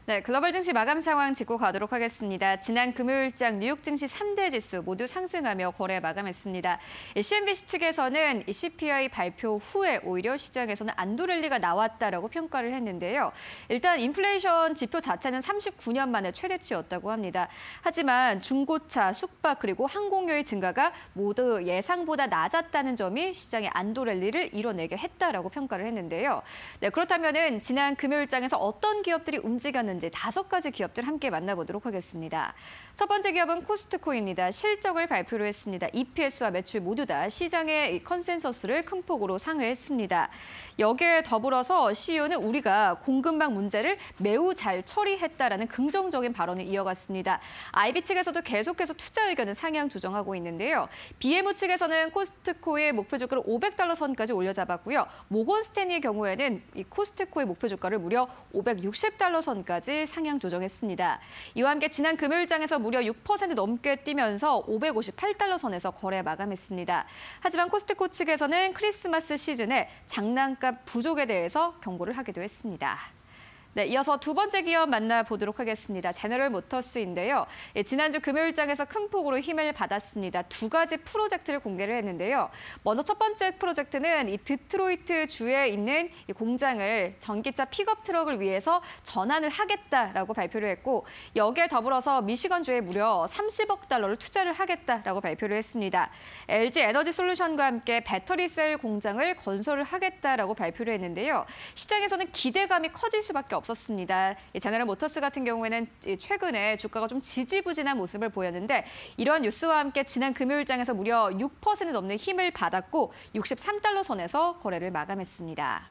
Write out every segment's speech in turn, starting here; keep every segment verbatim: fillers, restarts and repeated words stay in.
네, 글로벌 증시 마감 상황 짚고 가도록 하겠습니다. 지난 금요일장 뉴욕 증시 삼 대 지수 모두 상승하며 거래 마감했습니다. 씨엔비씨 측에서는 씨피아이 발표 후에 오히려 시장에서는 안도 랠리가 나왔다라고 평가를 했는데요. 일단 인플레이션 지표 자체는 삼십구 년 만에 최대치였다고 합니다. 하지만 중고차, 숙박 그리고 항공료의 증가가 모두 예상보다 낮았다는 점이 시장의 안도 랠리를 이뤄내게 했다라고 평가를 했는데요. 네, 그렇다면은 지난 금요일장에서 어떤 기업들이 움직였는지 다섯 가지 기업들 함께 만나보도록 하겠습니다. 첫 번째 기업은 코스트코입니다. 실적을 발표를 했습니다. 이피에스와 매출 모두 다 시장의 컨센서스를 큰 폭으로 상회했습니다. 여기에 더불어서 씨이오는 우리가 공급망 문제를 매우 잘 처리했다라는 긍정적인 발언을 이어갔습니다. 아이비 측에서도 계속해서 투자 의견을 상향 조정하고 있는데요. 비엠오 측에서는 코스트코의 목표 주가를 오백 달러 선까지 올려잡았고요. 모건 스탠리의 경우에는 이 코스트코의 목표 주가를 무려 오백육십 달러 선까지 상향 조정했습니다. 이와 함께 지난 금요일장에서 무려 육 퍼센트 넘게 뛰면서 오백오십팔 달러 선에서 거래 마감했습니다. 하지만 코스트코 측에서는 크리스마스 시즌에 장난감 부족에 대해서 경고를 하기도 했습니다. 네, 이어서 두 번째 기업 만나보도록 하겠습니다. 제너럴 모터스인데요. 예, 지난주 금요일장에서 큰 폭으로 힘을 받았습니다. 두 가지 프로젝트를 공개를 했는데요. 먼저 첫 번째 프로젝트는 이 디트로이트 주에 있는 이 공장을 전기차 픽업 트럭을 위해서 전환을 하겠다라고 발표를 했고, 여기에 더불어서 미시건주에 무려 삼십억 달러를 투자를 하겠다라고 발표를 했습니다. 엘지 에너지 솔루션과 함께 배터리 셀 공장을 건설을 하겠다라고 발표를 했는데요. 시장에서는 기대감이 커질 수밖에 없습니다. 없었습니다. 제너럴 모터스 같은 경우에는 최근에 주가가 좀 지지부진한 모습을 보였는데 이러한 뉴스와 함께 지난 금요일장에서 무려 육 퍼센트 넘는 힘을 받았고 육십삼 달러 선에서 거래를 마감했습니다.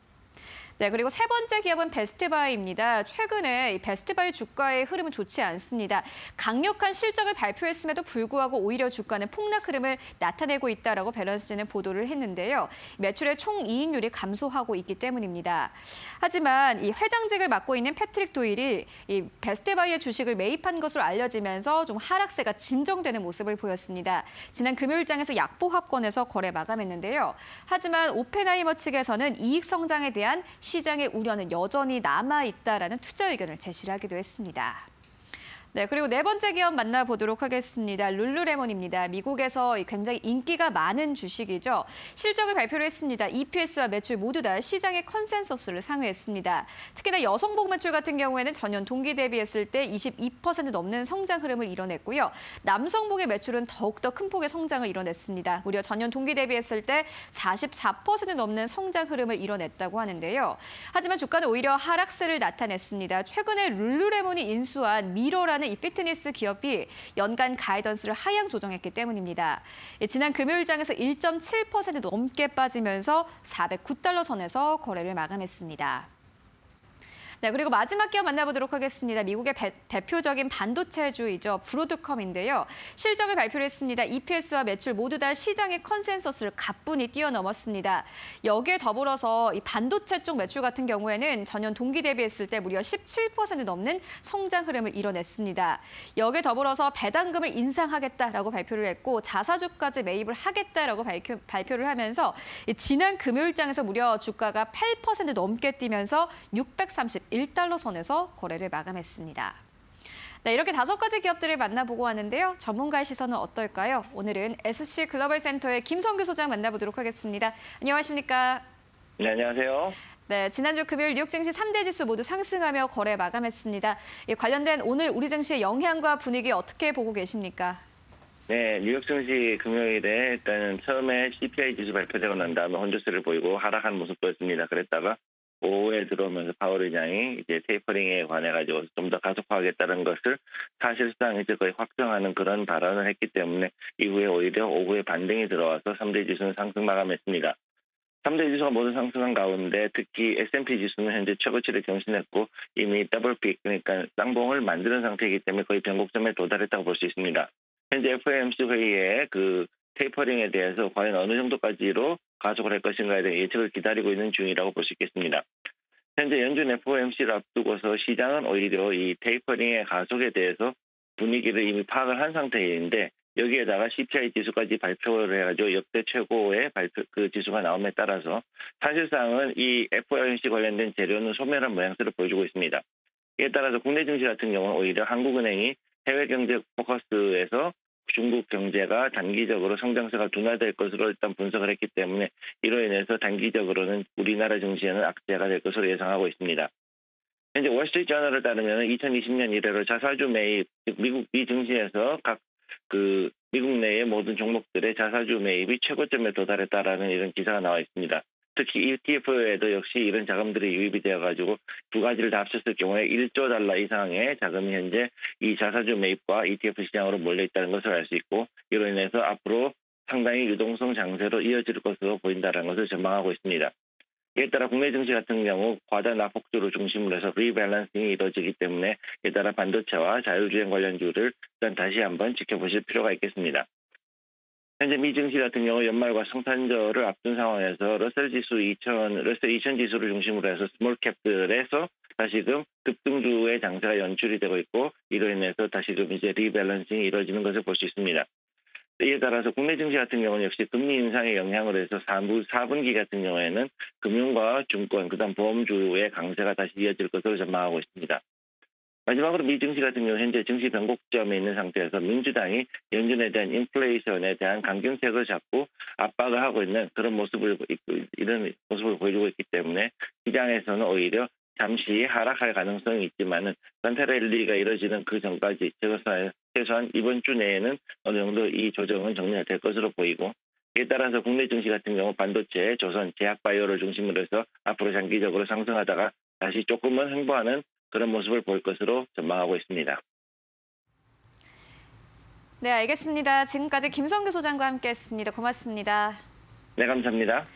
네, 그리고 세 번째 기업은 베스트바이입니다. 최근에 이 베스트바이 주가의 흐름은 좋지 않습니다. 강력한 실적을 발표했음에도 불구하고 오히려 주가는 폭락 흐름을 나타내고 있다라고 밸런스지는 보도를 했는데요. 매출의 총이익률이 감소하고 있기 때문입니다. 하지만 이 회장직을 맡고 있는 패트릭 도일이 이 베스트바이의 주식을 매입한 것으로 알려지면서 좀 하락세가 진정되는 모습을 보였습니다. 지난 금요일장에서 약보합권에서 거래 마감했는데요. 하지만 오펜하이머 측에서는 이익 성장에 대한 시장의 우려는 여전히 남아있다라는 투자 의견을 제시를 하기도 했습니다. 네, 그리고 네 번째 기업 만나보도록 하겠습니다. 룰루레몬입니다. 미국에서 굉장히 인기가 많은 주식이죠. 실적을 발표를 했습니다. 이피에스와 매출 모두 다 시장의 컨센서스를 상회했습니다. 특히나 여성복 매출 같은 경우에는 전년 동기 대비했을 때 이십이 퍼센트 넘는 성장 흐름을 이뤄냈고요. 남성복의 매출은 더욱더 큰 폭의 성장을 이뤄냈습니다. 무려 전년 동기 대비했을 때 사십사 퍼센트 넘는 성장 흐름을 이뤄냈다고 하는데요. 하지만 주가는 오히려 하락세를 나타냈습니다. 최근에 룰루레몬이 인수한 미러라는 이 피트니스 기업이 연간 가이던스를 하향 조정했기 때문입니다. 지난 금요일장에서 일 점 칠 퍼센트 넘게 빠지면서 사백구 달러 선에서 거래를 마감했습니다. 네, 그리고 마지막 기업 만나보도록 하겠습니다. 미국의 배, 대표적인 반도체주이죠. 브로드컴인데요. 실적을 발표를 했습니다. 이피에스와 매출 모두 다 시장의 컨센서스를 가뿐히 뛰어넘었습니다. 여기에 더불어서 이 반도체 쪽 매출 같은 경우에는 전년 동기 대비했을 때 무려 십칠 퍼센트 넘는 성장 흐름을 이뤄냈습니다. 여기에 더불어서 배당금을 인상하겠다라고 발표를 했고 자사주까지 매입을 하겠다라고 발표, 발표를 하면서 지난 금요일장에서 무려 주가가 팔 퍼센트 넘게 뛰면서 육백삼십일 달러 선에서 거래를 마감했습니다. 네, 이렇게 다섯 가지 기업들을 만나보고 왔는데요. 전문가의 시선은 어떨까요? 오늘은 에스씨 글로벌 센터의 김성규 소장 만나보도록 하겠습니다. 안녕하십니까? 네, 안녕하세요. 네, 지난주 금요일 뉴욕 증시 삼 대 지수 모두 상승하며 거래 마감했습니다. 이 관련된 오늘 우리 증시의 영향과 분위기 어떻게 보고 계십니까? 네, 뉴욕 증시 금요일에 일단은 처음에 씨피아이 지수 발표되고 난 다음에 혼조세를 보이고 하락한 모습 보였습니다. 그랬다가 오후에 들어오면서 파월 의장이 이제 테이퍼링에 관해 가지고 좀 더 가속화하겠다는 것을 사실상 이제 거의 확정하는 그런 발언을 했기 때문에 이후에 오히려 오후에 반등이 들어와서 삼 대 지수는 상승 마감했습니다. 삼 대 지수가 모두 상승한 가운데 특히 에스 앤 피 지수는 현재 최고치를 경신했고 이미 더블픽 그러니까 쌍봉을 만드는 상태이기 때문에 거의 변곡점에 도달했다고 볼 수 있습니다. 현재 에프오엠씨 회의에 그 테이퍼링에 대해서 과연 어느 정도까지로 가속을 할 것인가에 대한 예측을 기다리고 있는 중이라고 볼 수 있겠습니다. 현재 연준 에프오엠씨를 앞두고서 시장은 오히려 이 테이퍼링의 가속에 대해서 분위기를 이미 파악을 한 상태인데 여기에다가 씨피아이 지수까지 발표를 해가지고 역대 최고의 발표 그 지수가 나옴에 따라서 사실상은 이 에프오엠씨 관련된 재료는 소멸한 모양새를 보여주고 있습니다. 이에 따라서 국내 증시 같은 경우는 오히려 한국은행이 해외 경제 포커스에서 중국 경제가 단기적으로 성장세가 둔화될 것으로 일단 분석을 했기 때문에 이로 인해서 단기적으로는 우리나라 증시에는 악재가 될 것으로 예상하고 있습니다. 현재 월스트리트저널에 따르면 이천이십 년 이래로 자사주 매입, 즉 미국 미 증시에서 각 그 미국 내의 모든 종목들의 자사주 매입이 최고점에 도달했다라는 이런 기사가 나와 있습니다. 특히 이티에프에도 역시 이런 자금들이 유입이 되어가지고 두 가지를 다 합쳤을 경우에 일조 달러 이상의 자금이 현재 이 자사주 매입과 이티에프 시장으로 몰려있다는 것을 알 수 있고 이로 인해서 앞으로 상당히 유동성 장세로 이어질 것으로 보인다는 것을 전망하고 있습니다. 이에 따라 국내 증시 같은 경우 과다 낙폭주를 중심으로 해서 리밸런싱이 이루어지기 때문에 이에 따라 반도체와 자율주행 관련주를 일단 다시 한번 지켜보실 필요가 있겠습니다. 현재 미 증시 같은 경우 연말과 성탄절을 앞둔 상황에서 러셀 지수 이천, 러셀 이천 지수를 중심으로 해서 스몰캡들에서 다시금 급등주의 장세가 연출이 되고 있고 이로 인해서 다시금 이제 리밸런싱이 이루어지는 것을 볼 수 있습니다. 이에 따라서 국내 증시 같은 경우는 역시 금리 인상의 영향으로 해서 사 분기 같은 경우에는 금융과 증권, 그다음 보험주의 강세가 다시 이어질 것으로 전망하고 있습니다. 마지막으로 미 증시 같은 경우 현재 증시 변곡점에 있는 상태에서 민주당이 연준에 대한 인플레이션에 대한 강경책을 잡고 압박을 하고 있는 그런 모습을 이런 모습을 보여주고 있기 때문에 시장에서는 오히려 잠시 하락할 가능성이 있지만은 산타 랠리가 이뤄지는 그 전까지 최소한 이번 주 내에는 어느 정도 이 조정은 정리가 될 것으로 보이고 이에 따라서 국내 증시 같은 경우 반도체, 조선, 제약바이오를 중심으로 해서 앞으로 장기적으로 상승하다가 다시 조금은 횡보하는 그런 모습을 볼 것으로 전망하고 있습니다. 네, 알겠습니다. 지금까지 김성규 소장과 함께했습니다. 고맙습니다. 네, 감사합니다.